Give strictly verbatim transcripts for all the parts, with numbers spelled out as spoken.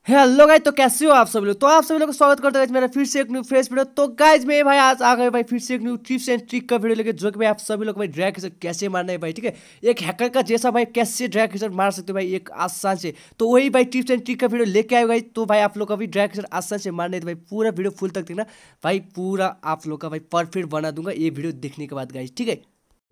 Hello guys, तो कैसे हो आप सभी लोग। तो आप सभी लोग को स्वागत करते हैं मेरा फिर से एक न्यू फ्रेश वीडियो। तो गाइस मैं भाई आज आ गए भाई फिर से एक न्यू टिप्स एंड ट्रिक का वीडियो लेके, जो कि भाई आप सभी लोग भाई ड्रैग हेजर कैसे मारना है भाई, ठीक है। एक हैकर का जैसा भाई कैसे ड्रैग हेजर मार सकते हो भाई एक आसान से, तो वही भाई टिप्स एंड ट्रिक का वीडियो लेके आए भाई। तो भाई आप लोग का भी ड्रैग हेजर आसान से मारना है तो भाई पूरा वीडियो फुल तक देखना भाई, पूरा आप लोग का भाई परफेक्ट बना दूंगा ये वीडियो देखने के बाद गाइस, ठीक है।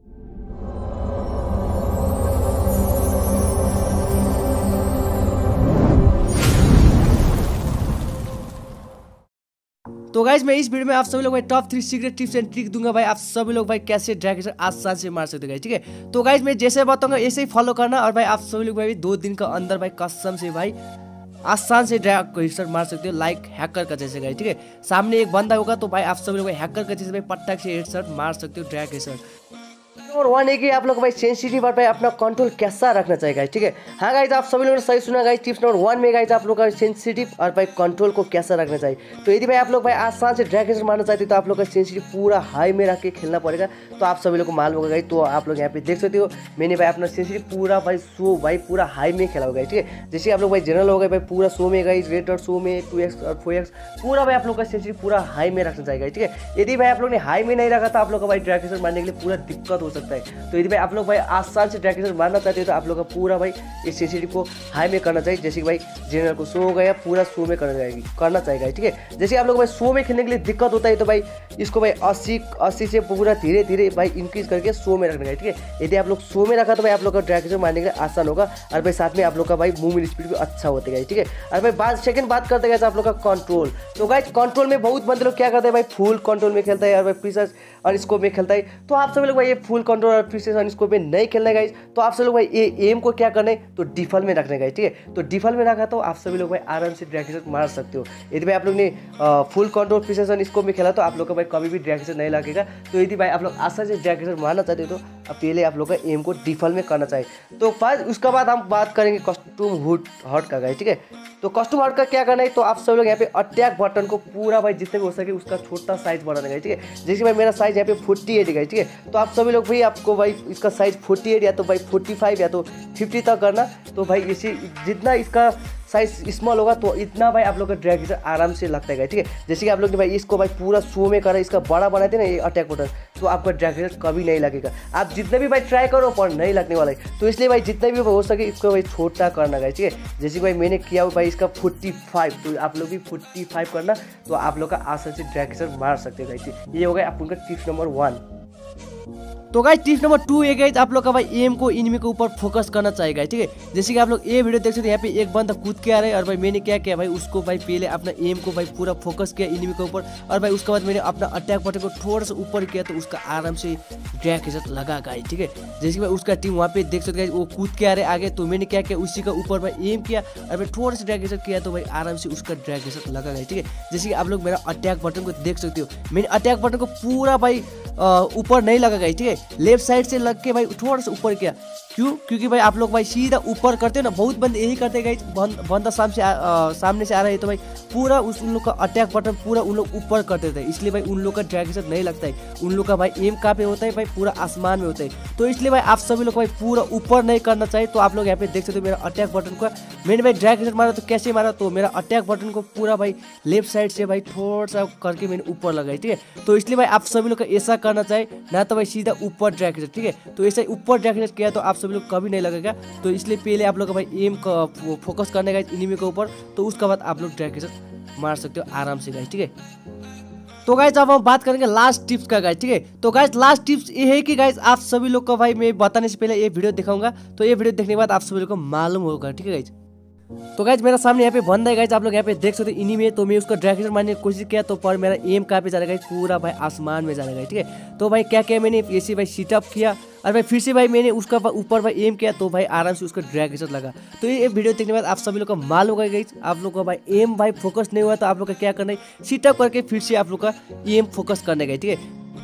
तो गाइज मैं इस वीडियो में आप सभी लोग भाई top three secret tips and trick दूंगा भाई, आप सभी लोग भाई कैसे ड्रैग हेजर आसान से मार सकते हो, ठीक है। तो गाइज मैं जैसे बताऊंगा ऐसे ही फॉलो करना, और भाई आप सभी लोग भाई दो दिन का अंदर भाई कसम से भाई आसान से ड्रैग हेजर मार सकते हो, लाइक हैकर का जैसे गाइज, ठीक है। सामने एक बंदा होगा तो भाई आप सभी लोग भाई हैकर का जैसे भाई पटक से हेडशॉट मार सकते हो ड्रैग हेजर। नंबर वन है कि आप लोग भाई सेंसिटिव और भाई अपना कंट्रोल कैसा रखना चाहिए गाइस, ठीक है। हाँ गाइस आप सभी लोगों ने सही सुना गाइस, टिप्स नंबर वन में गाइस आप लोग का सेंसिटिव और भाई कंट्रोल को कैसा रखना चाहिए। तो यदि भाई आप लोग भाई आसान से ड्रैग हेजर मारना चाहते हो तो आप लोग का सेंसिटिव पूरा हाई में रख के खेलना पड़ेगा। तो आप सभी लोग को मालूम होगा गाइस, तो आप लोग यहाँ पे देख सकते हो मैंने भाई अपना सेंसिटिव पूरा भाई शो भाई पूरा हाई में खेला होगा, ठीक है। जैसे आप लोग भाई जनरल हो गए भाई पूरा शो में गाइस, रेड और शो में टू एक्स और फोर एक्स पूरा भाई आप लोग का सेंसिटिव पूरा हाई में रखना चाहिए, ठीक है। यदि भाई आप लोग ने हाई में नहीं रखा तो आप लोग का भाई ड्रैग हेजर मारने के लिए पूरा दिक्कत हो सकता है। तो यदि आप लोग भाई आसान से ड्रैग हेजर मारना चाहते हो तो आप लोग का पूरा भाई इस सेंसिटिव को हाई में करना चाहिए। जैसे कि भाई जनरल को शो हो गया पूरा शो में करना जाएगी करना चाहिए, ठीक है। जैसे आप लोग भाई शो में खेलने के लिए दिक्कत होता है तो भाई इसको भाई अस्सी अस्सी से पूरा धीरे धीरे भाई इंक्रीज करके शो में रखना चाहिए, ठीक है। यदि आप लोग शो में रखा तो भाई आप लोग का ड्रैग हेजर मारने के लिए आसान होगा, और भाई साथ में आप लोग का भाई मूवमेंट स्पीड भी अच्छा होता है, ठीक है। और भाई बात सेकंड बात करते हैं आप लोग का कंट्रोल। तो गाइस कंट्रोल में बहुत बंदे लोग क्या करते हैं भाई फुल कंट्रोल में खेलता है और भाई प्रीसेस और स्कोप में खेलता है। तो आप सभी लोग भाई ये फुल कंट्रोल और प्रीसेस और स्कोप में नहीं खेलना है गाइस। तो आप सभी लोग भाई ये एम को क्या करना है तो डिफॉल्ट में रखना है, ठीक है। तो डिफॉल्ट में रखा तो आप सभी लोग भाई आराम से ड्रैग हेजर मार सकते हो। यदि भाई आप लोग ने फुल कंट्रोल प्रीसेस और स्कोप में खेला तो आप लोग का भाई कभी भी ड्रैग हेजर नहीं लगेगा। तो यदि भाई आप लोग आसान से ड्रैग हेजर मारना चाहते हो तो पहले आप लोग का एम को डिफॉल्ट में करना चाहिए। तो बाद उसके बाद हम बात करेंगे कस्टम हुड हॉट का गाइस, ठीक है। तो कस्टम हॉट का क्या करना है तो आप सब लोग यहाँ पे अटैक बटन को पूरा भाई जितने भी हो सके उसका छोटा साइज बढ़ाना है, ठीक है। जैसे भाई मेरा साइज यहाँ पे फोर्टी एट है, ठीक है। तो आप सभी लोग भाई आपको भाई इसका साइज फोर्टी एट या तो भाई फोर्टी फाइव या तो फिफ्टी तक करना। तो भाई इसी जितना इसका साइज स्मॉल होगा तो इतना भाई आप लोग का ड्रैग हेजर आराम से लगता है, ठीक है। जैसे कि आप लोग ने भाई इसको भाई पूरा शो में करा, इसका बड़ा बनाते हैं ना ये अटैक बटन, तो आपका ड्रैग हेजर कभी नहीं लगेगा। आप जितने भी भाई ट्राई करो पर नहीं लगने वाला है। तो इसलिए भाई जितना भी हो सके इसको भाई छोटा करना है, ठीक है। जैसे भाई मैंने किया हुआ भाई इसका फोर्टी फाइव, तो आप लोग भी फोर्टी फाइव करना, तो आप लोग का आसान से ड्रैग हेजर मार सकते हैं गाइस। ये हो गया आप उनका टिप्स नंबर वन। तो गाइस टिप्स नंबर टू है गाइस आप लोग का भाई एम को इनिमी के ऊपर फोकस करना चाहिए गाइस, ठीक है। जैसे कि आप लोग ये वीडियो देख सकते हैं यहाँ पे एक बंदा कूद के आ रहा है, और भाई मैंने क्या किया भाई उसको भाई पहले अपना एम को भाई पूरा फोकस किया इनिमी के ऊपर, और भाई उसके बाद मैंने अपना अटैक बटन को थोड़ा सा ऊपर किया तो उसका आराम से ड्रैग हेजर लगा गाइस, ठीक है। जैसे कि भाई उसका टीम वहाँ पे देख सकते हैं वो कूद के आ रहे आगे, तो मैंने क्या किया उसी का ऊपर भाई एम किया और भाई थोड़ा सा ड्रैग हेजर किया तो भाई आराम से उसका ड्रैग हेजर लगा गाइस, ठीक है। जैसे कि आप लोग मेरा अटैक बटन को देख सकते हो, मैंने अटैक बटन को पूरा भाई ऊपर नहीं लगा गाइस, ठीक है। लेफ्ट साइड से लग के भाई थोड़ा सा ऊपर किया, क्यों क्योंकि भाई आप लोग भाई सीधा ऊपर करते हो ना, बहुत बंदे यही करते गाइस। बंदा सामने से आ, सामने से आ रहा है तो भाई पूरा उस उन लोग का अटैक बटन पूरा उन लोग ऊपर करते थे, इसलिए भाई उन लोग का ड्रैग हेजर नहीं लगता है। उन लोग का भाई एम कहाँ पे होता है भाई पूरा आसमान में होता है। तो इसलिए भाई आप सभी लोग भाई पूरा ऊपर नहीं करना चाहिए। तो आप लोग यहाँ पे देख सकते हो मेरा अटैक बटन का मैंने भाई ड्रैग हेजर मारा, तो कैसे मारा तो मेरा अटैक बटन को पूरा भाई लेफ्ट साइड से भाई थोड़ा सा करके मैंने ऊपर लगाई, ठीक है। तो इसलिए भाई आप सभी लोग का ऐसा करना चाहिए, ना तो भाई सीधा ऊपर ड्रैग हेजर, ठीक है। तो ऐसा ऊपर ड्रैग हेजर किया तो आप सभी लोग कभी नहीं लगेगा। तो इसलिए पहले आप लोग का भाई एम का फोकस करने का इनिमी के ऊपर, तो उसके बाद आप लोग ड्रैग हेजर मार सकते हो आराम से गाइस, ठीक है। तो गाइस अब हम बात करेंगे लास्ट टिप्स का गाइस, ठीक है। तो गाइस लास्ट टिप्स ये है कि गाइस आप सभी लोग का भाई मैं बताने से पहले ये वीडियो दिखाऊंगा, तो ये वीडियो देखने के बाद आप सभी लोग को मालूम होगा, ठीक है गाइस। तो गाइस मेरा सामने यहाँ पे बंदा है गाइस, आप लोग यहाँ पे देख सकते हो इनिमी में, तो मैं उसका ड्रैग हेजर मारने की कोशिश किया तो पर मेरा एम कहाँ पे जा रहा है पूरा भाई आसमान में जा रहा है, ठीक है। तो भाई क्या किया मैंने ऐसे भाई सीटअप किया और भाई फिर से भाई मैंने उसका ऊपर भाई एम किया तो भाई आराम से उसका ड्रैग हेजर लगा। तो ये वीडियो देखने के बाद आप सभी लोग का मालूम होगा गाइस, आप लोग का भाई एम भाई फोकस नहीं हुआ तो आप लोग का क्या करना है सीटअप करके फिर से आप लोग का एम फोकस करने का, ठीक है।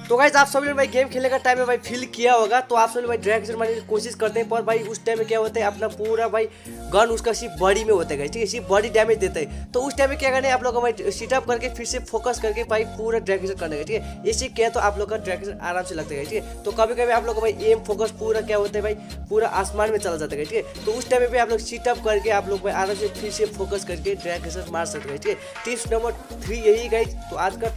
तो गाइस आप सभी लोग भाई गेम खेलने का टाइम में भाई फील किया होगा, तो आप सभी लोग भाई ड्रैग मारने की कोशिश करते हैं, पर भाई उस टाइम में क्या होता है अपना पूरा भाई गन उसका सिर्फ बॉडी में होता है, ठीक है, सिर्फ बॉडी डैमेज देता है। तो उस टाइम में क्या करना है आप लोग भाई सीटअप करके फिर से फोकस करके भाई पूरा ड्रैग करना है, ठीक है। इससे क्या तो आप लोग का ड्रैग आराम से लगता है, ठीक है। तो कभी कभी आप लोग का भाई एम फोकस पूरा क्या होता है भाई पूरा आसमान में चला जाता है, ठीक है। तो उस टाइम में भी आप लोग सीटअप करके आप लोग भाई आराम से फिर से फोकस करके ड्रैग मार सकते हैं, ठीक है। टिप्स नंबर थ्री यही गाइस। तो आज का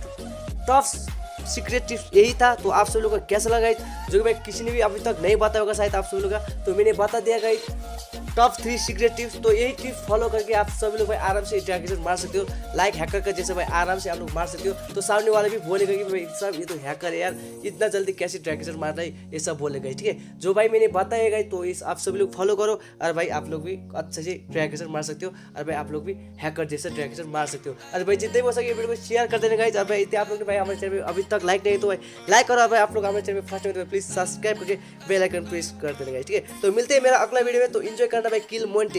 टफ सीक्रेट टिप्स यही था। तो आप सब लोग का कैसा लगा जो कि भाई किसी ने भी अभी तक नहीं बताया होगा शायद आप सब लोग का, तो मैंने बता दिया guys top three secret tips. तो यही टिप्स फॉलो करके आप सभी लोग भाई आराम से ड्रैगन मार सकते हो, लाइक हैकर का जैसे भाई आराम से आप लोग मार सकते हो। तो सामने वाले भी बोलेगा कि भाई सब ये तो हैकर है यार, इतना जल्दी कैसे ड्रैगन मार रहा है, ये सब बोलेगा, ठीक है। जो भाई मैंने बताया गाइस तो इस आप सभी लोग फॉलो करो और भाई आप लोग भी अच्छे से ड्रैगन मार सकते हो और भाई आप लोग भी हैकर जैसे ड्रैगन मार सकते हो। और भाई जितने भी हो सके वीडियो को शेयर कर देना गाइस। और भाई इतने आप लोग ने भाई हमारे चैनल में अभी तक लाइक नहीं तो भाई लाइक करो, भाई आप लोग हमारे चैनल में फर्स्ट टाइम प्लीज सब्सक्राइब करके बेल आइकन प्रेस कर देना गाइस, ठीक है। तो मिलते हैं मेरा अगला वीडियो में, तो एंजॉय करना भाई किल मोंटेज।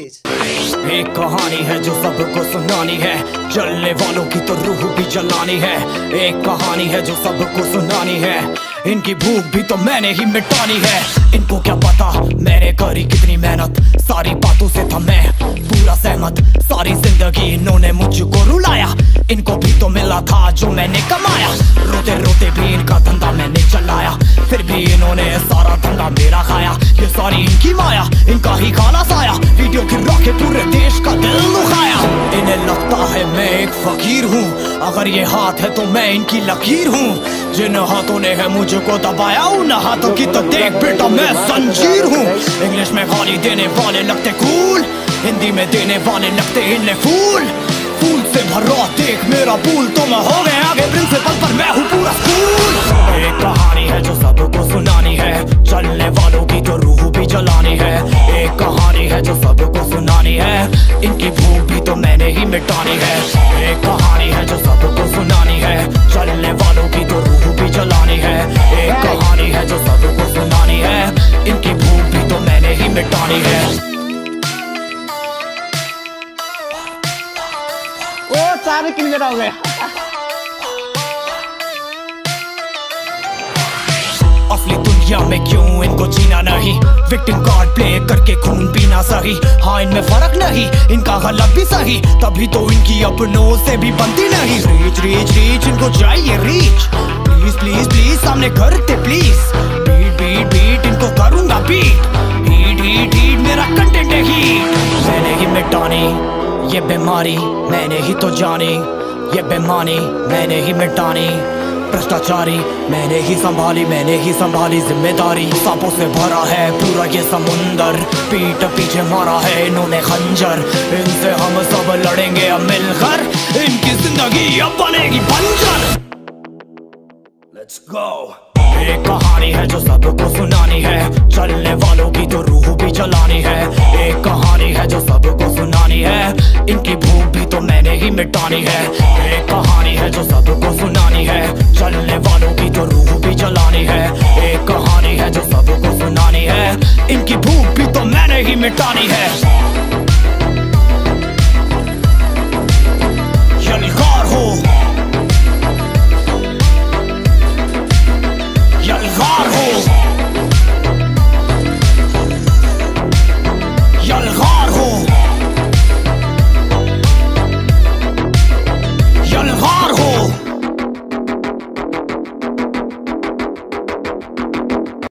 एक कहानी है जो सबको सुनानी है, जलने वालों की तो रूह भी जलानी है। एक कहानी है जो सबको सुनानी है, इनकी भूख भी तो मैंने ही मिटानी है। इनको क्या पता मैंने करी कितनी मेहनत, सारी बातों से था मैं पूरा सहमत। सारी जिंदगी इन्होंने मुझको रुलाया, इनको भी तो मिला था जो मैंने कमाया। रोते रोते भी इनका धंधा मैंने चलाया, फिर भी इन्होंने सारा धंधा मेरा खाया। ये सारी इनकी माया, इनका ही खाना साया, वीडियो गिरा के पूरे देश का दिल दुखाया। इन्हें लगता है मैं एक फकीर हूँ, अगर ये हाथ है तो मैं इनकी लकीर हूँ। जिन हाथों ने है मुझको दबाया उन हाथों की तो देख बेटा मैं संजीर हूँ। इंग्लिश में गाली देने वाले लगते कूल, हिंदी में देने वाले लगते इन्हें फूल। फूल से भरा देख मेरा पूल, तो मैं हो गया आगे प्रिंसिपल पर मैं हूँ पूरा स्कूल। एक कहानी है जो सबको सुनानी है, चलने वालों की तो रूह भी जलानी है। एक कहानी है जो सबको सुनानी है, इनकी भूख भी तो मैंने ही मिटानी है। एक कहानी है जो सबको सुनानी है, चलने वालों की तो रूह भी जलानी है। एक कहानी है जो सबको सुनानी है, इनकी भूख भी तो मैंने ही मिटानी है। ओ सारे क्लियर हो गए। असली दुनिया में क्यों इनको जीना नहीं, विक्टिम कार्ड प्ले करके खून पीना सही। हाँ इनमें फर्क नहीं, इनका गलत भी सही, तभी तो इनकी अपनों से भी बनती नहीं। रीच रीच रीच इनको चाहिए रीच, प्लीज प्लीज प्लीज सामने करते प्लीज। बीट बीट बीट इनको करूंगा बीट, हीट हीट हीट मेरा कंटेंट है हीट। मैंने ही मिटानी ये बीमारी, मैंने ही तो जानी ये बेमानी, मैंने ही मिटानी भ्रष्टाचारी, मैंने ही संभाली मैंने ही संभाली जिम्मेदारी। सांपों से भरा है पूरा ये समुंदर, पीठ पीछे मारा है इन्होंने खंजर। इनसे हम सब लड़ेंगे अब मिलकर, इनकी जिंदगी अब बनेगी बंजर। Let's go। एक कहानी है जो सबको सुनानी है, चलने वालों की तो रूह भी जलानी है। एक कहानी है जो सबको सुनानी है, इनकी भूख भी तो मैंने ही मिटानी है। एक कहानी है जो सबको सुनानी है, चलने वालों की तो रूह भी जलानी है। एक कहानी है जो सबको सुनानी है, इनकी भूख भी तो मैंने ही मिटानी है।